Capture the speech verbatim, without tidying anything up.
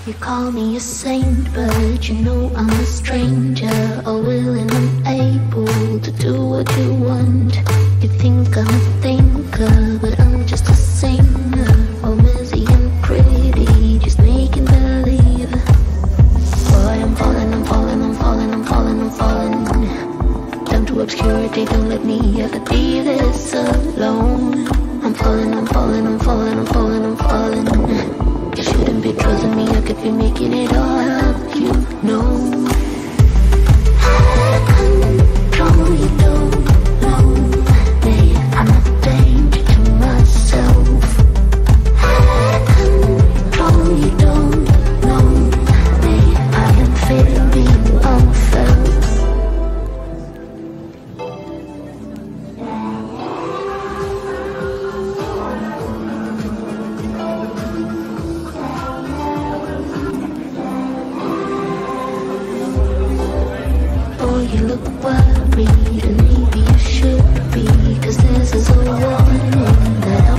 You call me a saint, but you know I'm a stranger, all willing and able to do what you want. You think I'm a thinker, but I'm just a singer, all messy and pretty, just making believe. Boy, I'm falling, I'm falling, I'm falling, I'm falling, I'm falling down to obscurity. Don't let me ever be this alone. I'm falling, I'm falling, I'm falling, I'm falling, I'm falling. You shouldn't be trusting me, I could be making it all up, you know. I control, you don't know me, I'm a danger to myself. I control, you don't know me, I am feeling unfelt. You look worried, and maybe you should be, 'cause this is a warning that